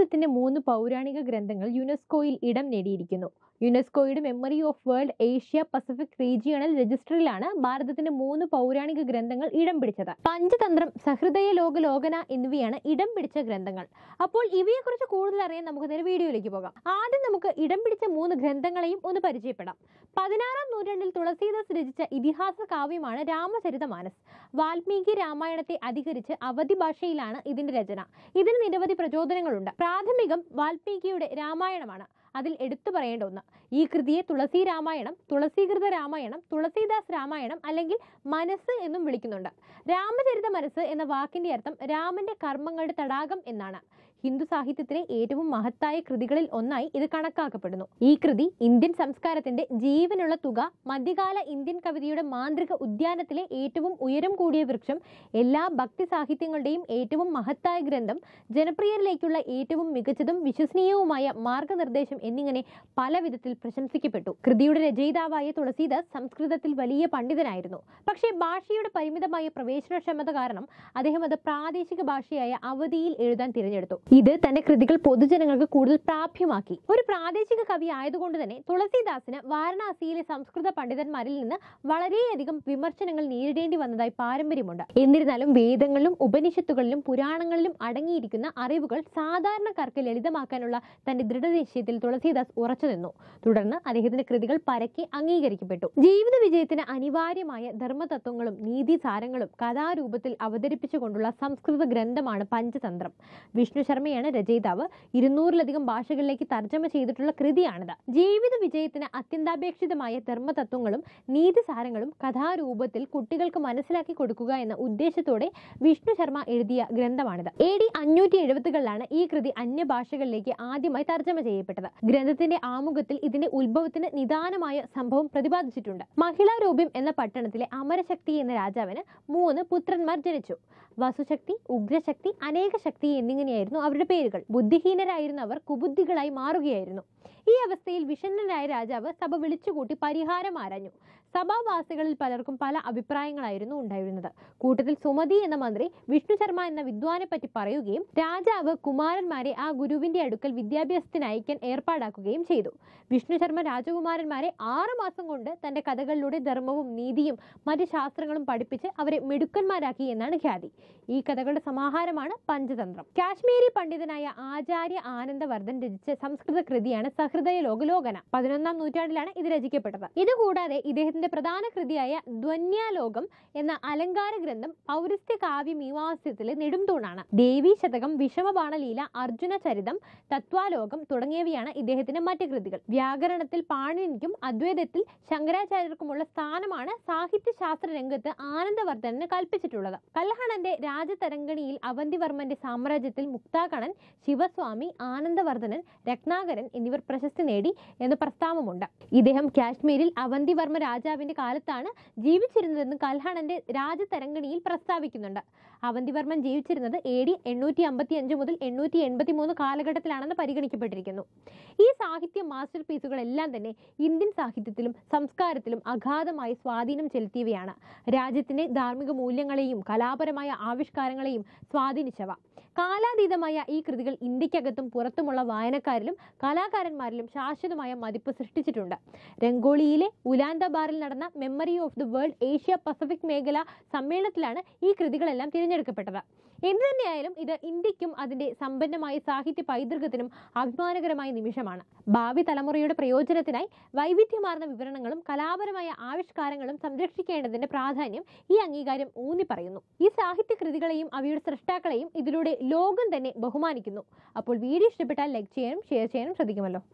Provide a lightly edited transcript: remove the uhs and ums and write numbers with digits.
ഭാരതത്തിന്റെ 3 പൗരാണിക ഗ്രന്ഥങ്ങൾ യുനെസ്കോയിൽ ഇടം നേടിയിരിക്കുന്നു. യുനെസ്കോയുടെ memory of world Asia Pacific regional രജിസ്റ്ററിലാണ് ഭാരതത്തിന്റെ 3 പൗരാണിക ഗ്രന്ഥങ്ങൾ ഇടം പിടിച്ചത്. പഞ്ചതന്ത്രം, സഹൃദയ ലോകന എന്നിവയാണ് ഇടം പിടിച്ച ഗ്രന്ഥങ്ങൾ. അപ്പോൾ ഇവയെക്കുറിച്ച് കൂടുതൽ അറിയാൻ നമുക്ക് നേരെ വീഡിയോയിലേക്ക് പോകാം. ആദ്യം നമുക്ക് ഇടം പിടിച്ച 3 ഗ്രന്ഥങ്ങളെയും ഒന്ന് പരിചയപ്പെടാം. 16ാം നൂറ്റാണ്ടിൽ തുളസീദാസ് രചിച്ച ഇതിഹാസ കാവ്യമാണ് രാമചരിതമാനസ്. വാൽമീകി രാമായണത്തെ അധികരിച്ച് അവധി ഭാഷയിലാണ് ഇതിന്റെ രചന. ഇതിന് നിരവധി പ്രചോദനങ്ങളുണ്ട്. പ്രാഥമികം വാൽമീകിയുടെ രാമായണമാണ് അതിൽ എടുത്തു പറയേണ്ട ഒന്ന്. ഈ കൃതിയെ തുളസി രാമായണം, തുളസീകൃത രാമായണം, തുളസീദാസ് രാമായണം അല്ലെങ്കിൽ മനസ്സ് എന്നും വിളിക്കുന്നുണ്ട്. രാമചരിത മനസ്സ് എന്ന വാക്കിന്റെ അർത്ഥം രാമന്റെ കർമ്മങ്ങളുടെ തടാകം എന്നാണ്. ഹിന്ദു സാഹിത്യത്തിലെ ഏറ്റവും മഹത്തായ കൃതികളിൽ ഒന്നായി ഇത് കണക്കാക്കപ്പെടുന്നു. ഈ കൃതി ഇന്ത്യൻ സംസ്കാരത്തിന്റെ ജീവനുള്ള തുക, മധ്യകാല ഇന്ത്യൻ കവിതയുടെ മാന്ത്രിക ഉദ്യാനത്തിലെ ഏറ്റവും ഉയരം കൂടിയ വൃക്ഷം, എല്ലാ ഭക്തി സാഹിത്യങ്ങളുടെയും ഏറ്റവും മഹത്തായ ഗ്രന്ഥം, ജനപ്രിയരിലേക്കുള്ള ഏറ്റവും മികച്ചതും വിശ്വസനീയവുമായ മാർഗനിർദ്ദേശം എന്നിങ്ങനെ പല വിധത്തിൽ പ്രശംസിക്കപ്പെട്ടു. കൃതിയുടെ രചയിതാവായ തുളസീദാസ് സംസ്കൃതത്തിൽ വലിയ പണ്ഡിതനായിരുന്നു. പക്ഷേ ഭാഷയുടെ പരിമിതമായ പ്രവേശനക്ഷമത കാരണം അദ്ദേഹം അത് പ്രാദേശിക ഭാഷയായ അവധിയിൽ എഴുതാൻ തിരഞ്ഞെടുത്തു. ഇത് തന്റെ കൃതികൾ പൊതുജനങ്ങൾക്ക് കൂടുതൽ പ്രാപ്യമാക്കി. ഒരു പ്രാദേശിക കവി ആയതുകൊണ്ട് തന്നെ തുളസീദാസിന് വാരണാസിയിലെ സംസ്കൃത പണ്ഡിതന്മാരിൽ നിന്ന് വളരെയധികം വിമർശനങ്ങൾ നേരിടേണ്ടി വന്നതായി പാരമ്പര്യമുണ്ട്. എന്നിരുന്നാലും വേദങ്ങളിലും ഉപനിഷത്തുകളിലും പുരാണങ്ങളിലും അടങ്ങിയിരിക്കുന്ന അറിവുകൾ സാധാരണക്കാർക്ക് ലളിതമാക്കാനുള്ള തന്റെ ദൃഢനിശ്ചയത്തിൽ തുളസീദാസ് ഉറച്ചുനിന്നു. തുടർന്ന് അദ്ദേഹത്തിന്റെ കൃതികൾ പരക്കെ അംഗീകരിക്കപ്പെട്ടു. ജീവിത വിജയത്തിന് അനിവാര്യമായ ധർമ്മതത്വങ്ങളും നീതിസാരങ്ങളും കഥാരൂപത്തിൽ അവതരിപ്പിച്ചുകൊണ്ടുള്ള സംസ്കൃത ഗ്രന്ഥമാണ് പഞ്ചതന്ത്രം. വിഷ്ണു ശർമ്മയാണ് രചയിതാവ്. 200-ലധികം ഭാഷകളിലേക്ക് തർജ്ജമ ചെയ്തിട്ടുള്ള കൃതിയാണിത്. ജീവിത വിജയത്തിന് അത്യന്താപേക്ഷിതമായ ധർമ്മതത്വങ്ങളും നീതിസാരങ്ങളും കഥാരൂപത്തിൽ കുട്ടികൾക്ക് മനസ്സിലാക്കി കൊടുക്കുക എന്ന ഉദ്ദേശത്തോടെ വിഷ്ണു ശർമ്മ എഴുതിയ ഗ്രന്ഥമാണിത്. AD 570-കളിലാണ് ഈ കൃതി അന്യഭാഷകളിലേക്ക് ആദ്യമായി തർജ്ജമ ചെയ്യപ്പെട്ടത്. ഗ്രന്ഥത്തിന്റെ ആമുഖത്തിൽ ഇതിന്റെ ഉത്ഭവത്തിന് നിദാനമായ സംഭവം പ്രതിപാദിച്ചിട്ടുണ്ട്. മഹിളാരൂപ്യം എന്ന പട്ടണത്തിലെ അമരശക്തി എന്ന രാജാവിന് 3 പുത്രന്മാർ ജനിച്ചു. വസുശക്തി, ഉഗ്രശക്തി, അനേകശക്തി എന്നിങ്ങനെയായിരുന്നു അവരുടെ പേരുകൾ. ബുദ്ധിഹീനരായിരുന്ന അവർ കുബുദ്ധികളായി മാറുകയായിരുന്നു. ഈ അവസ്ഥയിൽ വിഷണ്ണനായ രാജാവ് സഭ വിളിച്ചുകൂട്ടി പരിഹാരം ആരാഞ്ഞു. സഭാവാസികളിൽ പലർക്കും പല അഭിപ്രായങ്ങളായിരുന്നു ഉണ്ടായിരുന്നത്. കൂട്ടത്തിൽ സുമതി എന്ന മന്ത്രി വിഷ്ണു ശർമ്മ എന്ന വിദ്വാനെ പറ്റി പറയുകയും രാജാവ് കുമാരന്മാരെ ആ ഗുരുവിന്റെ അടുക്കൽ വിദ്യാഭ്യാസത്തിന് അയക്കാൻ ഏർപ്പാടാക്കുകയും ചെയ്തു. വിഷ്ണു ശർമ്മ രാജകുമാരന്മാരെ 6 മാസം കൊണ്ട് തന്റെ കഥകളിലൂടെ ധർമ്മവും നീതിയും മറ്റ് ശാസ്ത്രങ്ങളും പഠിപ്പിച്ച് അവരെ മിടുക്കന്മാരാക്കി എന്നാണ് ഖ്യാതി. ഈ കഥകളുടെ സമാഹാരമാണ് പഞ്ചതന്ത്രം. കാശ്മീരി പണ്ഡിതനായ ആചാര്യ ആനന്ദവർദ്ധൻ രചിച്ച സംസ്കൃത കൃതിയാണ് സഹൃദയ ലോകന. 11ാം നൂറ്റാണ്ടിലാണ് ഇത് രചിക്കപ്പെട്ടത്. ഇതുകൂടാതെ ഇദ്ദേഹത്തിന്റെ പ്രധാന കൃതിയായ ധ്വന്യാലോകം എന്ന അലങ്കാര ഗ്രന്ഥം പൗരസ്ത്യ കാവ്യ മീമാംസ്യത്തിലെ നെടുംതൂണാണ്. ദേവീ ശതകം, വിഷമബാണലീല, അർജുന ചരിതം, തത്വാലോകം തുടങ്ങിയവയാണ് ഇദ്ദേഹത്തിന്റെ മറ്റ് കൃതികൾ. വ്യാകരണത്തിൽ പാണിനിക്കും അദ്വൈതത്തിൽ ശങ്കരാചാര്യർക്കുമുള്ള സ്ഥാനമാണ് സാഹിത്യശാസ്ത്ര രംഗത്ത് ആനന്ദവർദ്ധനന് കൽപ്പിച്ചിട്ടുള്ളത്. കൽഹണന്റെ രാജതരംഗണിയിൽ അവന്തിവർമ്മന്റെ സാമ്രാജ്യത്തിൽ മുക്താകണൻ, ശിവസ്വാമി, ആനന്ദവർദ്ധനൻ, രത്നാകരൻ എന്നിവർ പ്രശസ്തി നേടി എന്ന് പ്രസ്താവമുണ്ട്. ഇദ്ദേഹം കാശ്മീരിൽ അവന്തിവർമ്മ രാജാവിന്റെ കാലത്താണ് ജീവിച്ചിരുന്നതെന്ന് കൽഹണന്റെ രാജതരംഗണിയിൽ പ്രസ്താവിക്കുന്നുണ്ട്. അവന്തിവർമ്മൻ ജീവിച്ചിരുന്നത് AD 855 മുതൽ 883 കാലഘട്ടത്തിലാണെന്ന് പരിഗണിക്കപ്പെട്ടിരിക്കുന്നു. ഈ സാഹിത്യ മാസ്റ്റർ പീസുകളെല്ലാം തന്നെ ഇന്ത്യൻ സാഹിത്യത്തിലും സംസ്കാരത്തിലും അഗാധമായ സ്വാധീനം ചെലുത്തിയവയാണ്. രാജ്യത്തിന്റെ ധാർമ്മിക മൂല്യങ്ങളെയും കലാപരമായ ആവിഷ്കാരങ്ങളെയും സ്വാധീനിച്ചവ. കാലാതീതമായ ഈ കൃതികൾ ഇന്ത്യക്കകത്തും പുറത്തുമുള്ള വായനക്കാരിലും കലാകാരന്മാരിലും ശാശ്വതമായ മതിപ്പ് സൃഷ്ടിച്ചിട്ടുണ്ട്. രംഗോളിയിലെ ഉലാന്ദബാറിൽ നടന്ന memory of the world Asia Pacific മേഖല സമ്മേളനത്തിലാണ് ഈ കൃതികളെല്ലാം തിരഞ്ഞെടുക്കപ്പെട്ടത്. എന്തു തന്നെയായാലും ഇത് ഇന്ത്യക്കും അതിന്റെ സമ്പന്നമായ സാഹിത്യ പൈതൃകത്തിനും അഭിമാനകരമായ നിമിഷമാണ്. ഭാവി തലമുറയുടെ പ്രയോജനത്തിനായി വൈവിധ്യമാർന്ന വിവരണങ്ങളും കലാപരമായ ആവിഷ്കാരങ്ങളും സംരക്ഷിക്കേണ്ടതിന്റെ പ്രാധാന്യം ഈ അംഗീകാരം ഊന്നി പറയുന്നു. ഈ സാഹിത്യ കൃതികളെയും അവയുടെ സൃഷ്ടാക്കളെയും ഇതിലൂടെ ലോകം തന്നെ ബഹുമാനിക്കുന്നു. അപ്പോൾ വീഡിയോ ഇഷ്ടപ്പെട്ടാൽ ലൈക്ക് ചെയ്യാനും ഷെയർ ചെയ്യാനും ശ്രദ്ധിക്കുമല്ലോ.